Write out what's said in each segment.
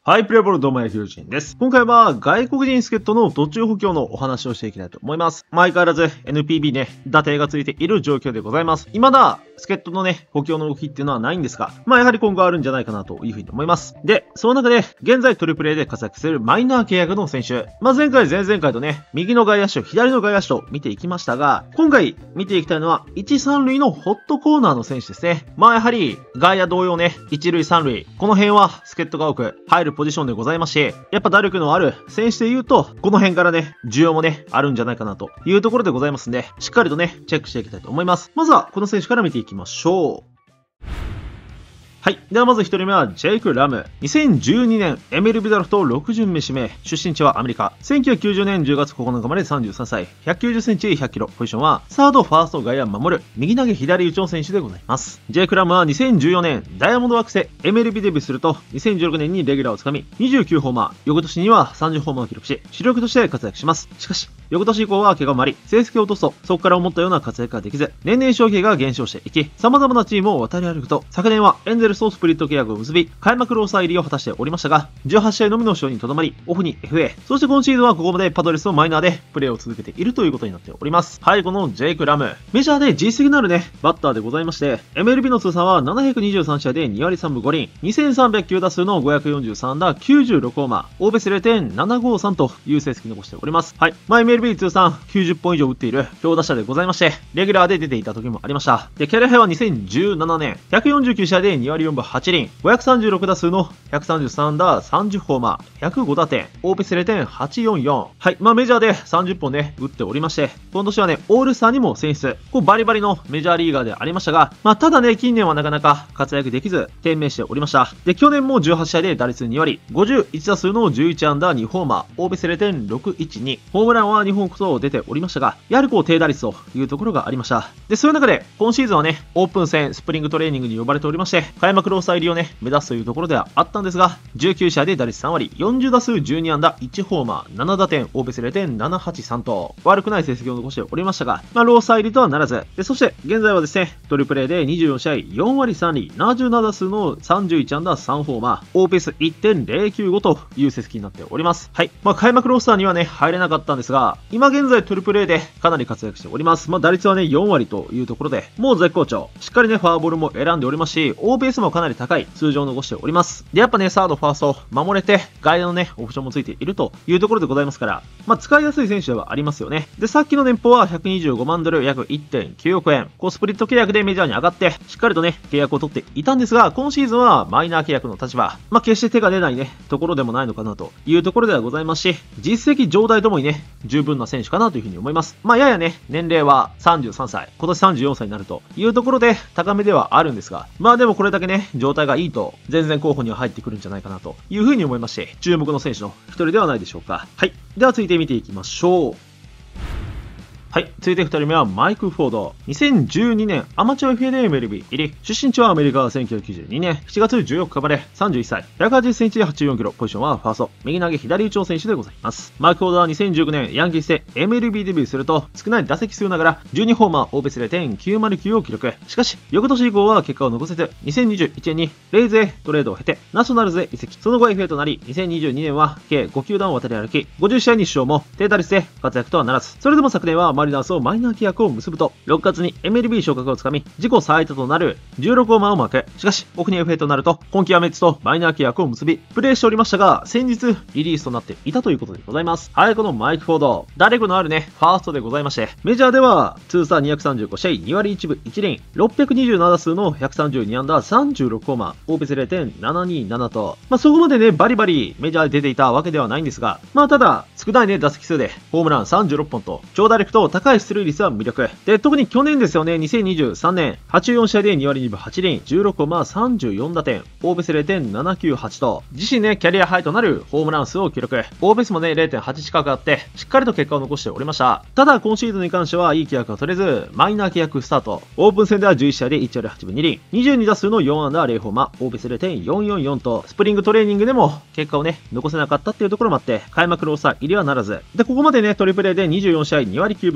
はい、プレイボールどうも野球人です。今回は外国人助っ人の途中補強のお話をしていきたいと思います。相変わらず NPB ね、打点がついている状況でございます。未だ助っ人のね、補強の動きっていうのはないんですが、やはり今後あるんじゃないかなというふうに思います。で、その中で現在トリプル A で活躍するマイナー契約の選手。前回、前々回とね、右の外野手、左の外野手と見ていきましたが、今回見ていきたいのは1、3塁のホットコーナーの選手ですね。やはり外野同様ね、1塁、3塁、この辺は助っ人が多く入るポジションでございまして、やっぱ打力のある選手で言うと、この辺からね、需要もね、あるんじゃないかなというところでございますんで、しっかりとね、チェックしていきたいと思います。まずは、この選手から見ていきましょう。はい。ではまず1人目はジェイク・ラム。2012年 MLB ドラフト6巡目指名。出身地はアメリカ。1990年10月9日まで33歳。190センチ100キロ。ポジションはサード、ファースト、外野守る。右投げ左打ちの選手でございます。ジェイク・ラムは2014年ダイヤモンド惑星 MLB デビューすると2016年にレギュラーをつかみ29ホーマー。翌年には30ホーマーを記録し、主力として活躍します。しかし、翌年以降は怪我もあり、成績を落とすと、そこから思ったような活躍ができず、年々消費が減少していき、様々なチームを渡り歩くと、昨年はエンゼルスとスプリット契約を結び、開幕ロースター入りを果たしておりましたが、18試合のみの使用にとどまり、オフに FA、そして今シーズンはここまでパドレスのマイナーでプレーを続けているということになっております。はい、このジェイク・ラム、メジャーで実績のあるね、バッターでございまして、MLB の通算は723試合で2割3分5厘、2309打数の543打96ホーマー、オーベス 0.753 という成績を残しております。はい、MLB 通算90本以上打っている強打者でございまして、レギュラーで出ていた時もありました。で、キャリアハイは2017年、149試合で2割4分8厘、536打数の133打30ホーマー、105打点、オーペス 0.844。はい、メジャーで30本ね、打っておりまして、今年はね、オールスターにも選出。バリバリのメジャーリーガーでありましたが、ただね、近年はなかなか活躍できず、低迷しておりました。で、去年も18試合で打率2割、51打数の11安打2ホーマー、オーペス 0.612。ホームランは2本こそ出ておりましたが、やはり低打率というところがありました。で、そういう中で、今シーズンはね、オープン戦、スプリングトレーニングに呼ばれておりまして、開幕ロースター入りをね、目指すというところではあったんですが、19試合で打率3割、40打数12安打、1ホーマー、7打点、オーベス 0.783 と、悪くない成績を残しておりましたが、ロースター入りとはならず、で、そして、現在はですね、トリプル A で24試合、4割3厘、77打数の31安打3ホーマー、オーベス 1.095 という成績になっております。はい。開幕ロースターにはね、入れなかったんですが、今現在トリプル A でかなり活躍しております。打率はね、4割というところで、もう絶好調。しっかりね、フォアボールも選んでおりますし、オーベースもかなり高い数字を残しております。で、やっぱね、サード、ファースト、守れて、外野のね、オプションもついているというところでございますから、使いやすい選手ではありますよね。で、さっきの年俸は125万ドル、約 1.9 億円。スプリット契約でメジャーに上がって、しっかりとね、契約を取っていたんですが、今シーズンはマイナー契約の立場、決して手が出ないね、ところでもないのかなというところではございますし、実績上代ともにね、十分な選手かなというふうに思います。ややね、年齢は33歳、今年34歳になるというところで高めではあるんですが、でもこれだけね、状態がいいと、全然候補には入ってくるんじゃないかなというふうに思いまして、注目の選手の一人ではないでしょうか。はい。では続いて見ていきましょう。はい。続いて2人目はマイク・フォード。2012年アマチュア FA で MLB 入り。出身地はアメリカ1992年7月14日まで31歳。180センチで84キロ。ポジションはファースト。右投げ左打ちの選手でございます。マイク・フォードは2019年ヤンキースで MLB デビューすると少ない打席数ながら12ホーマー、オーベス 0.909 を記録。しかし、翌年以降は結果を残せず、2021年にレイズへトレードを経てナショナルズへ移籍。その後 FA となり、2022年は計5球団を渡り歩き、50試合に出場も低打率で活躍とはならず、それでも昨年はマリナーズをマイナー契約を結ぶと、6月に MLB 昇格をつかみ、自己最多となる16ホーマーをマーク。しかし、オフに FA となると、今季はメッツとマイナー契約を結び、プレーしておりましたが、先日リリースとなっていたということでございます。はい、このマイク・フォード、打力のあるね、ファーストでございまして、メジャーでは通算235試合、2割1分1厘、627打数の132安打36ホーマー、オーベス 0.727 と、そこまでね、バリバリメジャーで出ていたわけではないんですが、ただ、少ないね、打席数で、ホームラン36本と、長打力と高い出塁率は魅力。で、特に去年ですよね、2023年、84試合で2割2分8厘、16ホーマー34打点、オーベス 0.798 と、自身ね、キャリアハイとなるホームラン数を記録。オーベスもね、0.8 近くあって、しっかりと結果を残しておりました。ただ、今シーズンに関してはいい契約が取れず、マイナー契約スタート。オープン戦では11試合で1割8分2厘、22打数の4安打0ホーマー、オーベス 0.444 と、スプリングトレーニングでも結果をね、残せなかったっていうところもあって、開幕ロースター入りはならず。で、ここまでね、トリプル A で24試合2割9分、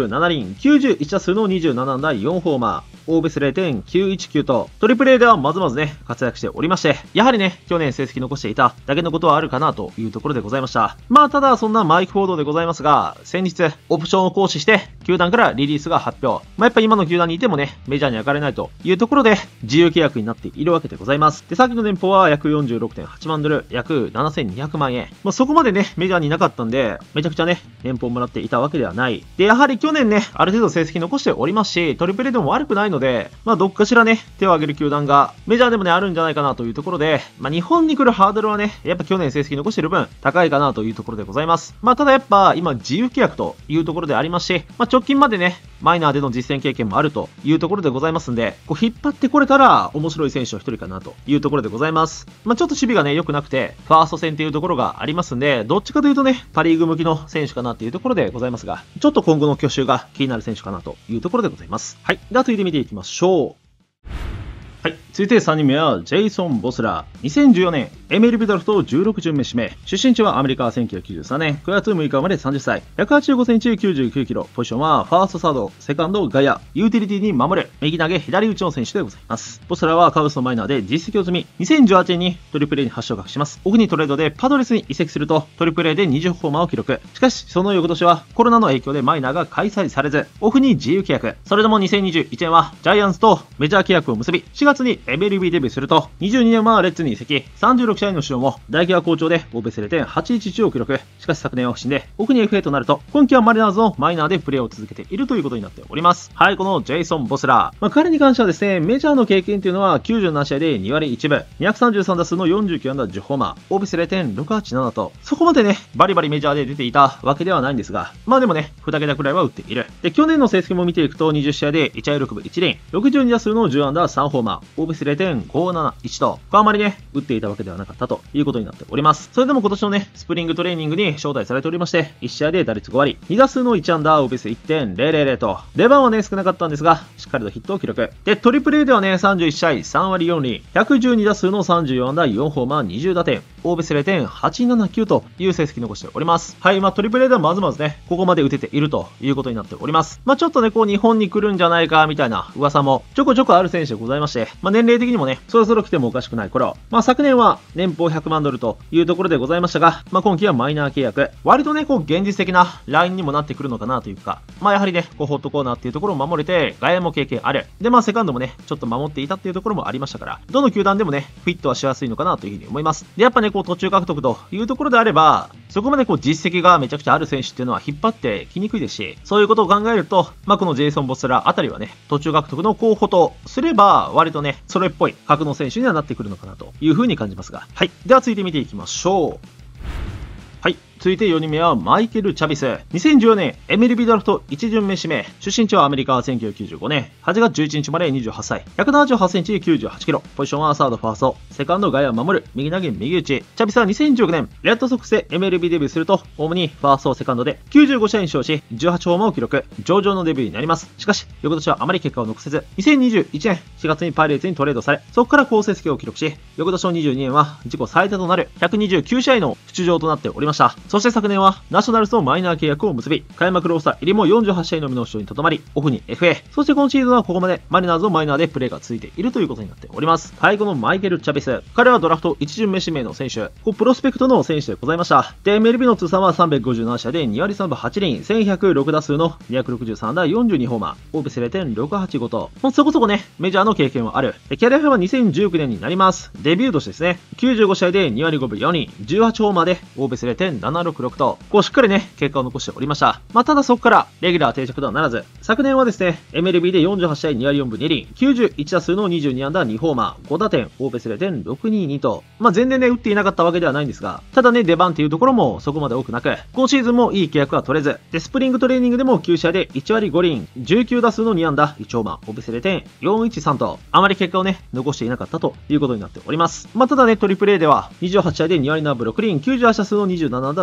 7厘、91打数の27安打4ホーマー。オーベス 0.919 と、トリプル A ではまずまずね、活躍しておりまして、やはりね、去年成績残していただけのことはあるかなというところでございました。まあ、ただそんなマイク・フォードでございますが、先日、オプションを行使して、球団からリリースが発表。まあ、やっぱ今の球団にいてもね、メジャーに上がれないというところで、自由契約になっているわけでございます。で、さっきの年俸は約 46.8 万ドル、約7200万円。まあ、そこまでね、メジャーにいなかったんで、めちゃくちゃね、年俸をもらっていたわけではない。で、やはり去年ね、ある程度成績残しておりますし、トリプル A でも悪くないので、まあ、どっかしらね、手を挙げる球団が、メジャーでもね、あるんじゃないかなというところで、まあ、日本に来るハードルはね、やっぱ去年成績残している分、高いかなというところでございます。まあ、ただやっぱ、今、自由契約というところでありますし、まあ、直近までね、マイナーでの実践経験もあるというところでございますんで、こう引っ張ってこれたら面白い選手の一人かなというところでございます。まあ、ちょっと守備がね、良くなくて、ファースト戦っていうところがありますんで、どっちかというとね、パリーグ向きの選手かなっていうところでございますが、ちょっと今後の去就が気になる選手かなというところでございます。はい。では続いて見ていきましょう。はい。続いて3人目は、ジェイソン・ボスラー。2014年、MLB ドラフト16巡目指名。出身地はアメリカ1993年9月6日生まれ30歳。185センチ99キロ。ポジションは、ファーストサード、セカンド、外野。ユーティリティに守る。右投げ、左打ちの選手でございます。ボスラーはカブスのマイナーで実績を積み、2018年にトリプル A に発祥を隠します。オフにトレードでパドレスに移籍すると、トリプル A で20ホーマーを記録。しかし、その翌年はコロナの影響でマイナーが開催されず、オフに自由契約。それでも2021年は、ジャイアンツとメジャー契約を結び、4月にMLB デビューすると、22年はレッズに移籍、36試合の出場も、打撃は好調で、オーベス 0.811 を記録。しかし昨年は不振で、オフに FA となると、今季はマリナーズのマイナーでプレーを続けているということになっております。はい、このジェイソン・ボスラー。彼に関してはですね、メジャーの経験というのは97試合で2割1分、233打数の49安打10ホーマー、オーベス 0.687 と、そこまでね、バリバリメジャーで出ていたわけではないんですが、まあでもね、2桁くらいは打っている。で、去年の成績も見ていくと、20試合で1割6分1厘、62打数の10安打3ホーマー、オーベス 0.571 と、あまりね、打っていたわけではなかったということになっております。それでも今年のね、スプリングトレーニングに招待されておりまして、1試合で打率5割、2打数の1安打、オーベス 1.000 と、出番はね、少なかったんですが、しっかりとヒットを記録。で、トリプル A ではね、31試合、3割4厘、112打数の34安打、4ホーマー、20打点、オーベス 0.879 という成績残しております。はい、トリプル A ではまずまずね、ここまで打てているということになっております。ちょっとね、こう日本に来るんじゃないか、みたいな噂もちょこちょこある選手でございまして、年齢的にもね、そろそろ来てもおかしくない頃、昨年は年俸100万ドルというところでございましたが、今季はマイナー契約。割とね、こう現実的なラインにもなってくるのかなというか、やはりね、こうホットコーナーっていうところを守れて、外野も経験ある。で、セカンドもね、ちょっと守っていたっていうところもありましたから、どの球団でもね、フィットはしやすいのかなというふうに思います。で、やっぱね、こう途中獲得というところであれば、そこまでこう実績がめちゃくちゃある選手っていうのは引っ張ってきにくいですし、そういうことを考えると、このジェイソン・ボスラーあたりはね、途中獲得の候補とすれば、割とね、それっぽい格の選手にはなってくるのかなというふうに感じますが、はい。では続いて見ていきましょう。はい。続いて4人目はマイケル・チャビス。2014年 MLB ドラフト1巡目指名。出身地はアメリカ1995年8月11日まで28歳。178センチ98キロ。ポジションはサード、ファースト。セカンド、外野を守る。右投げ、右打ち。チャビスは2016年レッドソックスで MLB デビューすると、主にファースト、セカンドで95試合に勝し、18ホーマーを記録。上々のデビューになります。しかし、翌年はあまり結果を残せず、2021年4月にパイレーツにトレードされ、そこから好成績を記録し、翌年の22年は自己最多となる129試合の出場となっておりました。そして昨年はナショナルズのマイナー契約を結び、開幕ロースター入りも48試合のみの出場にとどまり、オフに FA、そして今シーズンはここまでマリナーズのマイナーでプレーが続いているということになっております。最後のマイケル・チャビス。彼はドラフト1巡目指名の選手、プロスペクトの選手でございました。で、MLB の通算は357試合で2割3分8厘、1106打数の263打42ホーマー、オーベス 0.685 と、そこそこね、メジャーの経験はある。キャリアハイは2019年になります。デビュー年ですね。95試合で2割5分4厘、18ホーマーでオーベス 0.766 と、しっかりね、結果を残しておりました。ただそこからレギュラー定着とはならず、昨年はですね、MLB で48試合2割4分2厘、91打数の22安打2ホーマー、5打点、オーベス 0.622 と、全然ね、打っていなかったわけではないんですが、ただね、出番っていうところもそこまで多くなく、今シーズンもいい契約は取れず、で、スプリングトレーニングでも9試合で1割5厘、19打数の2安打1ホーマー、オーベス 0.413 と、あまり結果をね、残していなかったということになっております。ただね、トリプル A では28試合で2割7分6厘、98打数の27安打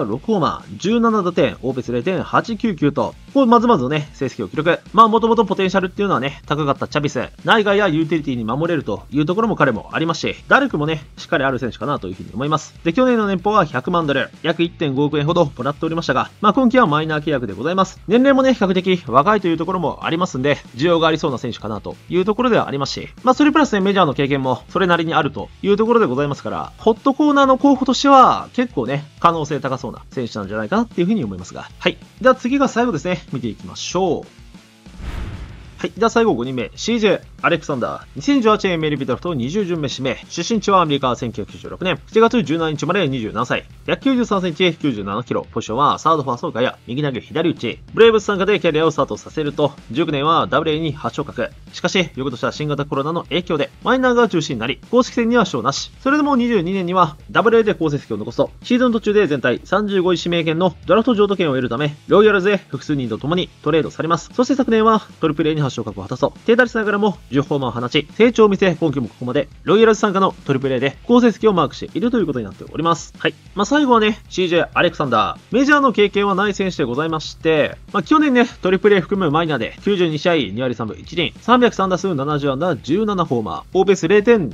打6ホーマー、17打点、OPS 0.899 と、まずまずのね、成績を記録。もともとポテンシャルっていうのはね、高かったチャビス。内外やユーティリティに守れるというところも彼もありますし、打力もね、しっかりある選手かなというふうに思います。で、去年の年俸は100万ドル、約 1.5 億円ほどもらっておりましたが、今季はマイナー契約でございます。年齢もね、比較的若いというところもありますんで、需要がありそうな選手かなというところではありますし、それプラスね、メジャーの経験もそれなりにあるというところでございますから、ホットコーナーの候補としては、結構ね、可能性高そうな選手なんじゃないかなっていうふうに思いますが。はい。では次が最後ですね、見ていきましょう。はい。では最後5人目、CJ アレクサンダー。2018年 MLB ドラフト20巡目指名。出身地はアメリカ1996年。7月17日まで27歳。193センチ、97キロ。ポジションはサードファースト外野。右投げ左打ち。ブレーブス参加でキャリアをスタートさせると、19年は WA に8昇格。しかし、翌年は新型コロナの影響で、マイナーが中心になり、公式戦には賞なし。それでも22年には WA で好成績を残すと、シーズン途中で全体35位指名権のドラフト譲渡権を得るため、ロイヤルズへ複数人と共にトレードされます。そして昨年はトリプル A に8昇格を果たすと、低打率ながらも10ホーマーを放ち、成長を見せ、今季もここまでロイヤルズ参加のトリプル A で好成績をマークしているということになっております。はい。最後はね、CJ アレクサンダー。メジャーの経験はない選手でございまして、去年ね、トリプル A 含むマイナーで92試合2割3分1厘、303打数70安打17ホーマー、OPS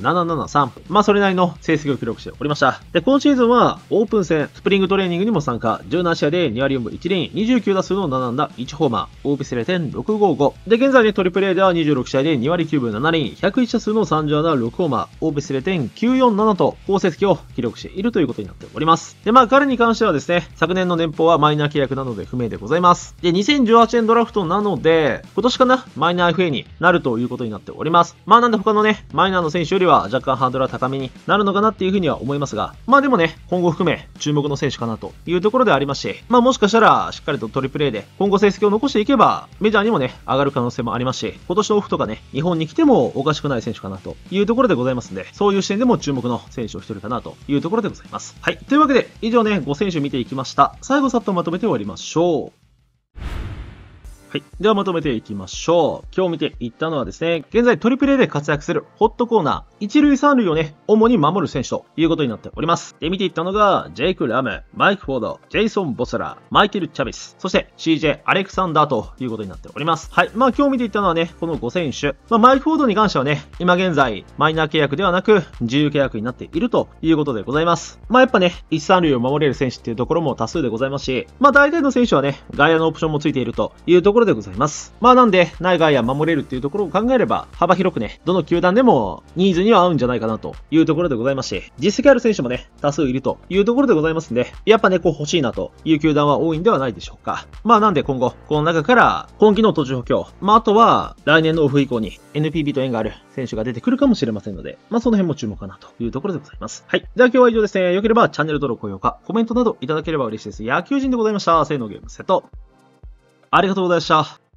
0.773。それなりの成績を記録しておりました。で、今シーズンはオープン戦、スプリングトレーニングにも参加、17試合で2割4分1厘、29打数の7安打1ホーマー、OPS 0.655。で、現在ね、トリプル A では26試合で2割9分7厘、101打数の30安打6ホーマー、OPS 0.947と好成績を記録しているということになっております。で、彼に関してはですね、昨年の年俸はマイナー契約なので不明でございます。で、2018年ドラフトなので、今年かな、マイナー FA になるということになっております。なんで他のね、マイナーの選手よりは若干ハードルは高めになるのかなっていうふうには思いますが、でもね、今後含め注目の選手かなというところでありますし、もしかしたらしっかりとトリプル A で今後成績を残していけば、メジャーにもね、上がる可能性もありますし、今年のオフとかね、日本に来てもおかしくない選手かなというところでございますんで、そういう視点でも注目の選手を一人かなというところでございます。はい。というわけで、以上ね、5選手見ていきました。最後さっとまとめて終わりましょう。はい。ではまとめていきましょう。今日見ていったのはですね、現在トリプル A で活躍するホットコーナー、一塁三塁をね、主に守る選手ということになっております。で、見ていったのが、ジェイク・ラム、マイク・フォード、ジェイソン・ボスラー、マイケル・チャビス、そして CJ・アレクサンダーということになっております。はい。今日見ていったのはね、この5選手。マイク・フォードに関してはね、今現在、マイナー契約ではなく、自由契約になっているということでございます。やっぱね、一三塁を守れる選手っていうところも多数でございますし、大体の選手はね、外野のオプションもついているというところでございます。なんで、内外野守れるっていうところを考えれば、幅広くね、どの球団でもニーズには合うんじゃないかなというところでございますし、実績ある選手もね、多数いるというところでございますんで、やっぱね、欲しいなという球団は多いんではないでしょうか。なんで今後、この中から、今季の途中補強、あとは、来年のオフ以降に NPB と縁がある選手が出てくるかもしれませんので、その辺も注目かなというところでございます。はい。では今日は以上ですね。良ければチャンネル登録、高評価、コメントなどいただければ嬉しいです。野球人でございました。せーのゲームセット。ありがとうございました。